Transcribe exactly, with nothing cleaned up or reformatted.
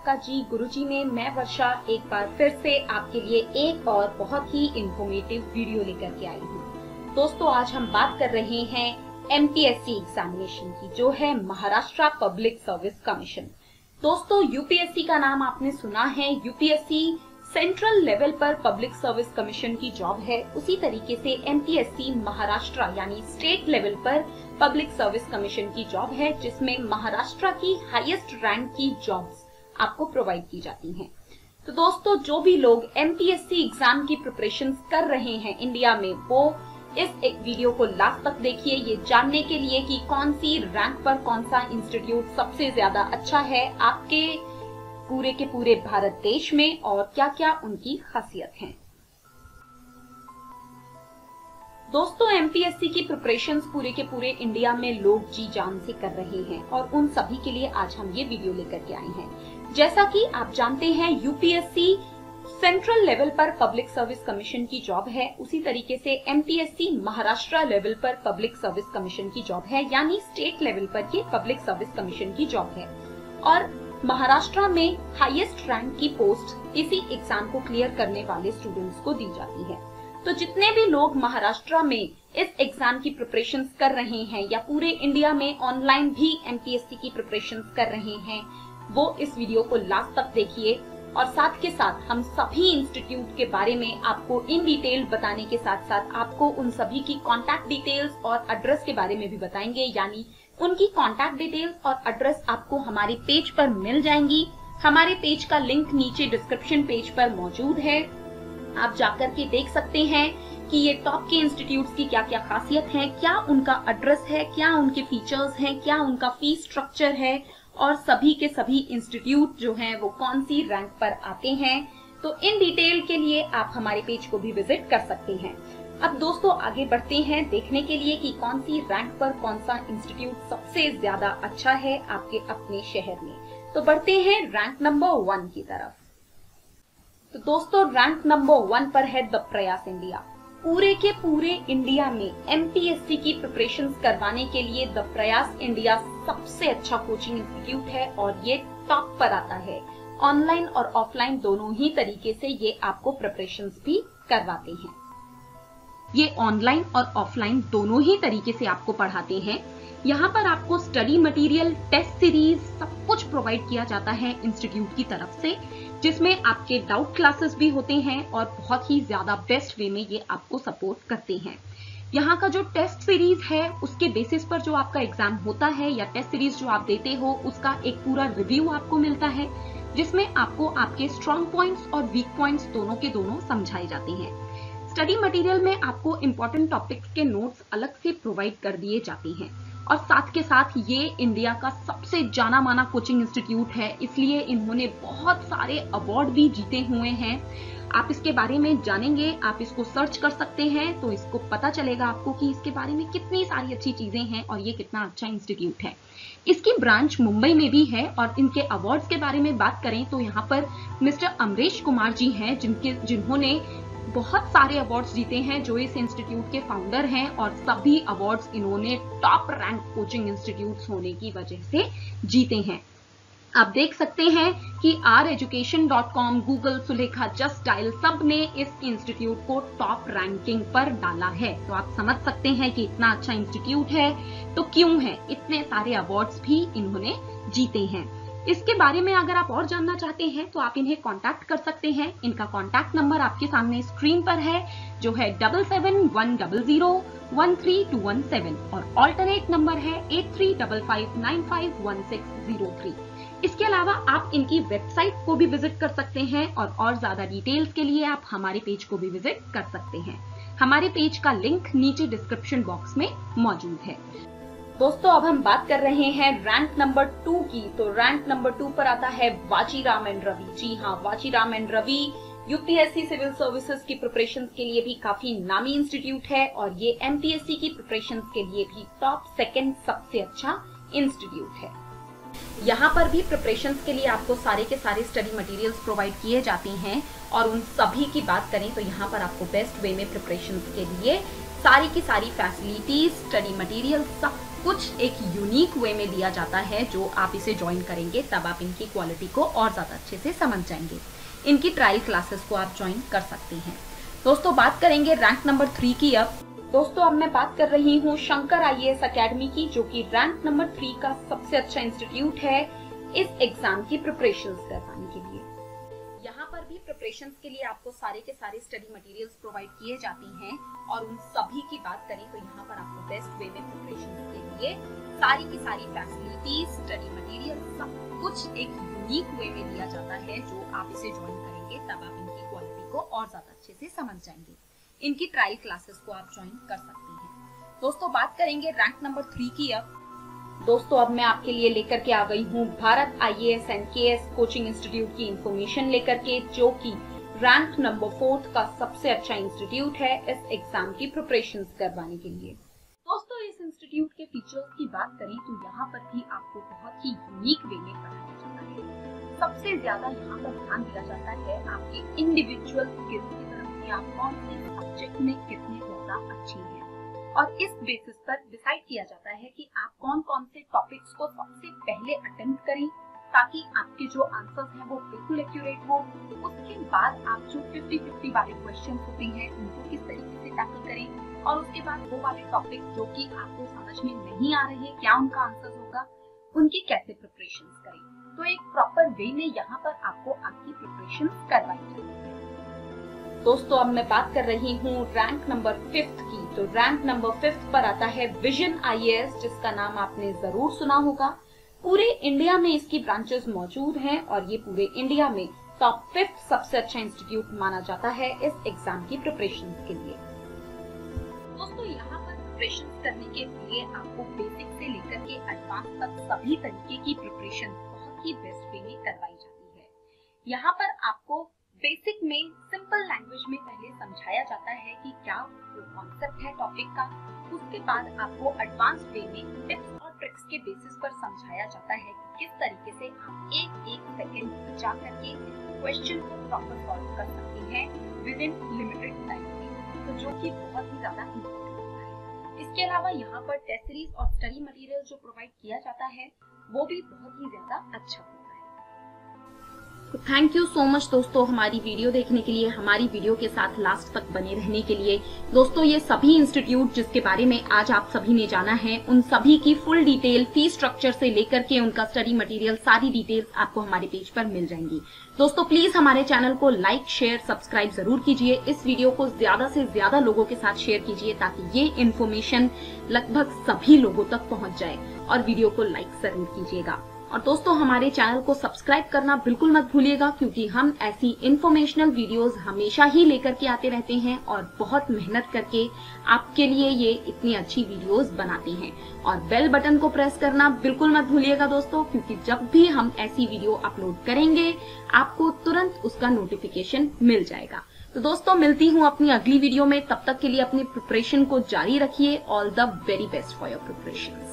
आपका जी गुरुजी में मैं वर्षा एक बार फिर से आपके लिए एक और बहुत ही इंफॉर्मेटिव वीडियो लेकर के आई हूँ। दोस्तों आज हम बात कर रहे हैं एमपीएससी एग्जामिनेशन की, जो है महाराष्ट्र पब्लिक सर्विस कमीशन। दोस्तों यूपीएससी का नाम आपने सुना है। यूपीएससी सेंट्रल लेवल पर पब्लिक सर्विस कमीशन की जॉब है। उसी तरीके से एमपीएससी महाराष्ट्र यानी स्टेट लेवल पर पब्लिक सर्विस कमीशन की जॉब है, जिसमें महाराष्ट्र की हाईएस्ट रैंक की जॉब्स आपको प्रोवाइड की जाती हैं। तो दोस्तों जो भी लोग एमपीएससी एग्जाम की प्रिपरेशंस कर रहे हैं इंडिया में, वो इस एक वीडियो को लास्ट तक देखिए, ये जानने के लिए कि कौन सी रैंक पर कौन सा इंस्टीट्यूट सबसे ज्यादा अच्छा है आपके पूरे के पूरे भारत देश में और क्या क्या उनकी खासियत है। दोस्तों एमपीएससी की प्रिपरेशंस पूरे के पूरे इंडिया में लोग जी जान से कर रहे हैं और उन सभी के लिए आज हम ये वीडियो लेकर के आए हैं। जैसा कि आप जानते हैं यूपीएससी सेंट्रल लेवल पर पब्लिक सर्विस कमीशन की जॉब है, उसी तरीके से एमपीएससी महाराष्ट्र लेवल पर पब्लिक सर्विस कमीशन की जॉब है, यानी स्टेट लेवल पर ये पब्लिक सर्विस कमीशन की जॉब है। और महाराष्ट्र में हाईएस्ट रैंक की पोस्ट इसी एग्जाम को क्लियर करने वाले स्टूडेंट्स को दी जाती है। तो जितने भी लोग महाराष्ट्र में इस एग्जाम की प्रिपरेशंस कर रहे हैं या पूरे इंडिया में ऑनलाइन भी एमपीएससी की प्रिपरेशंस कर रहे हैं, वो इस वीडियो को लास्ट तक देखिए। और साथ के साथ हम सभी इंस्टीट्यूट के बारे में आपको इन डिटेल बताने के साथ साथ आपको उन सभी की कॉन्टैक्ट डिटेल्स और एड्रेस के बारे में भी बताएंगे, यानी उनकी कॉन्टैक्ट डिटेल्स और एड्रेस आपको हमारे पेज पर मिल जाएंगी। हमारे पेज का लिंक नीचे डिस्क्रिप्शन पेज पर मौजूद है, आप जाकर के देख सकते हैं कि ये टॉप के इंस्टीट्यूट्स की क्या क्या खासियत है, क्या उनका एड्रेस है, क्या उनके फीचर्स हैं, क्या उनका फीस स्ट्रक्चर है और सभी के सभी इंस्टीट्यूट जो हैं वो कौन सी रैंक पर आते हैं। तो इन डिटेल के लिए आप हमारे पेज को भी विजिट कर सकते हैं। अब दोस्तों आगे बढ़ते हैं देखने के लिए कि कौन सी रैंक पर कौन सा इंस्टीट्यूट सबसे ज्यादा अच्छा है आपके अपने शहर में। तो बढ़ते हैं रैंक नंबर वन की तरफ। तो दोस्तों रैंक नंबर वन पर है द प्रयास इंडिया। पूरे के पूरे इंडिया में एमपीएससी की प्रिपरेशंस करवाने के लिए द प्रयास इंडिया सबसे अच्छा कोचिंग इंस्टीट्यूट है और ये टॉप पर आता है। ऑनलाइन और ऑफलाइन दोनों ही तरीके से ये आपको प्रिपरेशंस भी करवाते हैं। ये ऑनलाइन और ऑफलाइन दोनों ही तरीके से आपको पढ़ाते हैं। यहाँ पर आपको स्टडी मटेरियल, टेस्ट सीरीज सब कुछ प्रोवाइड किया जाता है इंस्टीट्यूट की तरफ से, जिसमें आपके डाउट क्लासेस भी होते हैं और बहुत ही ज्यादा बेस्ट वे में ये आपको सपोर्ट करते हैं। यहाँ का जो टेस्ट सीरीज है उसके बेसिस पर जो आपका एग्जाम होता है या टेस्ट सीरीज जो आप देते हो उसका एक पूरा रिव्यू आपको मिलता है, जिसमें आपको आपके स्ट्रॉन्ग पॉइंट्स और वीक पॉइंट्स दोनों के दोनों समझाए जाते हैं। स्टडी मटेरियल में आपको इम्पोर्टेंट टॉपिक्स के नोट्स अलग से प्रोवाइड कर दिए जाते हैं और साथ के साथ ये इंडिया का सबसे जाना माना कोचिंग इंस्टीट्यूट है, इसलिए इन्होंने बहुत सारे अवार्ड भी जीते हुए हैं। आप इसके बारे में जानेंगे, आप इसको सर्च कर सकते हैं तो इसको पता चलेगा आपको कि इसके बारे में कितनी सारी अच्छी चीजें हैं और ये कितना अच्छा इंस्टीट्यूट है। इसकी ब्रांच मुंबई में भी है और इनके अवार्ड्स के बारे में बात करें तो यहाँ पर मिस्टर अमरीश कुमार जी हैं, जिनके जिन्होंने बहुत सारे अवार्ड्स जीते हैं, जो इस इंस्टीट्यूट के फाउंडर हैं और सभी अवार्ड्स इन्होंने टॉप रैंक कोचिंग इंस्टीट्यूट्स होने की वजह से जीते हैं। आप देख सकते हैं कि R education dot com, Google, Sulekha, just dial सब ने इस इंस्टीट्यूट को टॉप रैंकिंग पर डाला है। तो आप समझ सकते हैं कि इतना अच्छा इंस्टीट्यूट है तो क्यों है इतने सारे अवार्ड्स भी इन्होंने जीते हैं। इसके बारे में अगर आप और जानना चाहते हैं तो आप इन्हें कांटेक्ट कर सकते हैं। इनका कांटेक्ट नंबर आपके सामने स्क्रीन पर है, जो है double seven one double zero one three two one seven और ऑल्टरनेट नंबर है eight three double five nine five one six zero three. इसके अलावा आप इनकी वेबसाइट को भी विजिट कर सकते हैं और और ज्यादा डिटेल्स के लिए आप हमारे पेज को भी विजिट कर सकते हैं। हमारे पेज का लिंक नीचे डिस्क्रिप्शन बॉक्स में मौजूद है। दोस्तों अब हम बात कर रहे हैं रैंक नंबर टू की। तो रैंक नंबर टू पर आता है वाचीराम एंड रवि। जी हाँ, Vajiram and Ravi UPSC civil services की प्रिपरेशंस के लिए भी काफी नामी इंस्टीट्यूट है और ये एमपीएससी की प्रिपरेशंस के लिए भी टॉप सेकंड सबसे अच्छा इंस्टीट्यूट है। यहाँ पर भी प्रिपरेशंस के लिए आपको सारे के सारे स्टडी मटेरियल्स प्रोवाइड किए जाते हैं और उन सभी की बात करें तो यहाँ पर आपको बेस्ट वे में प्रिपरेशंस के लिए सारी की सारी फैसिलिटीज, स्टडी मटेरियल सब कुछ एक यूनिक वे में दिया जाता है जो आप इसे ज्वाइन करेंगे तब आप इनकी क्वालिटी को और ज्यादा अच्छे से समझ जाएंगे। इनकी ट्रायल क्लासेस को आप ज्वाइन कर सकते हैं। दोस्तों बात करेंगे रैंक नंबर थ्री की। अब दोस्तों अब मैं बात कर रही हूँ Shankar I A S academy की, जो कि रैंक नंबर थ्री का सबसे अच्छा इंस्टीट्यूट है इस एग्जाम की प्रिपरेशंस करवाने के लिए। यहाँ पर भी प्रिपरेशंस के लिए आपको सारे के सारे स्टडी मटेरियल्स प्रोवाइड किए जाते हैं और उन सभी की बात करें तो यहाँ पर आपको बेस्ट वे में प्रिपरेशंस के लिए सारी की सारी फैसिलिटीज, स्टडी मटेरियल सब कुछ एक यूनिक वे में दिया जाता है। जो आप इसे ज्वाइन करेंगे तब आप इनकी क्वालिटी को और ज्यादा अच्छे से समझ जाएंगे। इनकी ट्रायल क्लासेस को आप ज्वाइन कर सकते हैं। दोस्तों बात करेंगे रैंक नंबर थ्री की। अब दोस्तों अब मैं आपके लिए लेकर के आ गई हूँ Bharat I A S and K S coaching institute की इंफॉर्मेशन लेकर के, जो कि रैंक नंबर फोर्थ का सबसे अच्छा इंस्टीट्यूट है इस एग्जाम की प्रिपरेशंस करवाने के लिए। दोस्तों इस इंस्टीट्यूट के फीचर्स की बात करें तो यहाँ पर भी आपको बहुत ही यूनिक वे में पढ़ाया जाता है। सबसे ज्यादा यहाँ पर ध्यान दिया जाता है आपके इंडिविजुअल स्किल्स की तरफ कि आप कौन से सब्जेक्ट में कितने ज्यादा अच्छे हैं, और इस बेसिस पर डिसाइड किया जाता है कि आप कौन कौन से टॉपिक्स को सबसे पहले अटेम्प्ट करें ताकि आपके जो आंसर्स हैं वो बिल्कुल एक्यूरेट हो। उसके बाद आप जो फिफ्टी फिफ्टी वाले क्वेश्चन होते हैं उनको किस तरीके से टैकल करें, और उसके बाद वो वाले टॉपिक जो कि आपको समझ में नहीं आ रहे क्या उनका आंसर होगा, उनकी कैसे प्रिपरेशन करें। तो एक प्रॉपर वे में यहाँ पर आपको आपकी प्रिपरेशन करवाई जाती है। दोस्तों अब मैं बात कर रही हूँ रैंक नंबर फिफ्थ की। तो रैंक नंबर फिफ्थ पर आता है विजन आई ए एस, जिसका नाम आपने जरूर सुना होगा। पूरे इंडिया में इसकी ब्रांचेस मौजूद हैं और ये पूरे इंडिया में टॉप फिफ्थ सबसे अच्छा इंस्टीट्यूट माना जाता है इस एग्जाम की प्रिपरेशन के लिए। दोस्तों यहाँ पर प्रिपरेशन करने के लिए आपको बेसिक से लेकर के एडवांस तक सभी तरीके की प्रिपरेशन बहुत ही बेस्ट वे में करवाई जाती है। यहाँ पर आपको बेसिक में सिंपल लैंग्वेज में पहले समझाया जाता है कि क्या कॉन्सेप्ट है टॉपिक का। उसके बाद आपको एडवांस वे में टिप्स और ट्रिक्स के बेसिस पर समझाया जाता है कि किस तरीके से आप एक एक सेकेंड बचा करके क्वेश्चन को प्रॉपर सॉल्व कर सकते हैं विद इन लिमिटेड टाइम में, तो जो कि बहुत ही ज्यादा इम्पोर्टेंट होता है। इसके अलावा यहाँ पर टेस्ट सीरीज और स्टडी मटेरियल जो प्रोवाइड किया जाता है वो भी बहुत ही ज्यादा अच्छा होता है। तो थैंक यू सो मच दोस्तों हमारी वीडियो देखने के लिए, हमारी वीडियो के साथ लास्ट तक बने रहने के लिए। दोस्तों ये सभी इंस्टीट्यूट जिसके बारे में आज आप सभी ने जाना है, उन सभी की फुल डिटेल, फी स्ट्रक्चर से लेकर के उनका स्टडी मटेरियल, सारी डिटेल्स आपको हमारे पेज पर मिल जाएंगी। दोस्तों प्लीज हमारे चैनल को लाइक, शेयर, सब्सक्राइब जरूर कीजिए। इस वीडियो को ज्यादा से ज्यादा लोगों के साथ शेयर कीजिए ताकि ये इन्फॉर्मेशन लगभग सभी लोगों तक पहुंच जाए, और वीडियो को लाइक जरूर कीजिएगा। और दोस्तों हमारे चैनल को सब्सक्राइब करना बिल्कुल मत भूलिएगा, क्योंकि हम ऐसी इंफॉर्मेशनल वीडियोस हमेशा ही लेकर के आते रहते हैं और बहुत मेहनत करके आपके लिए ये इतनी अच्छी वीडियोस बनाते हैं। और बेल बटन को प्रेस करना बिल्कुल मत भूलिएगा दोस्तों, क्योंकि जब भी हम ऐसी वीडियो अपलोड करेंगे आपको तुरंत उसका नोटिफिकेशन मिल जाएगा। तो दोस्तों मिलती हूँ अपनी अगली वीडियो में, तब तक के लिए अपनी प्रिपरेशन को जारी रखिए। All the very best for your preparation.